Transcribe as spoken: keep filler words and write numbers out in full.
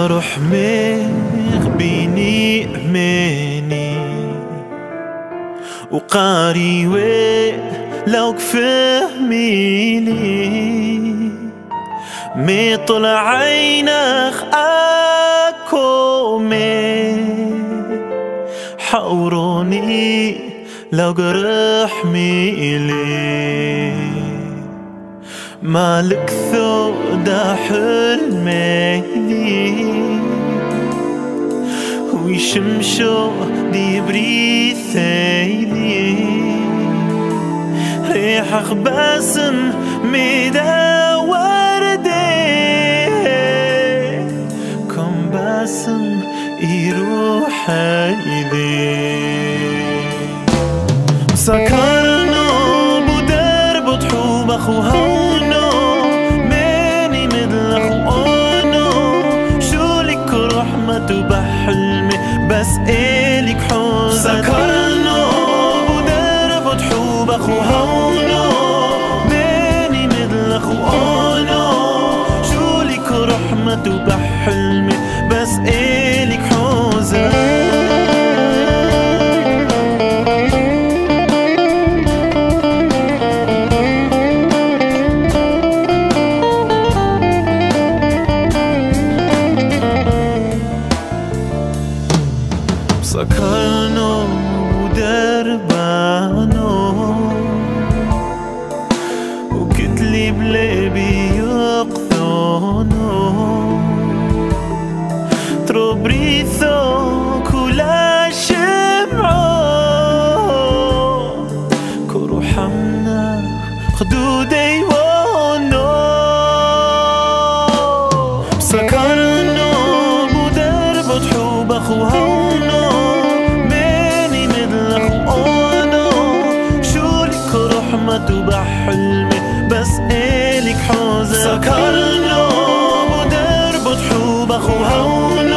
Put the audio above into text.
روح مغبيني مني وقاري لو فهميني مي طلع عينك أكو مي حوروني لو قرح ميلي مالك ثو دا حلمي ويشمشو دي بريثيني ريحك باسم ميدا وردي كم باسم يروح ايدي سكرنا بدرب طحوب اخو هونو ماني مثل اخو اونو شو لك رحمة بحلمي بس إلك حزن سكرنا بدرب طحوب اخو هونو ماني مثل اخو اونو شو لك رحمة بحلمي بس إلك حزن سكرنا ودربانو وكتلي بلابي يقطونو تروبريثو كلا شمعو كروحمنا خدودي وونو سكرنا ودرب طحوب اخوها بحلمي بس إلك حزن سكرنا بدرب طحوب اخو هون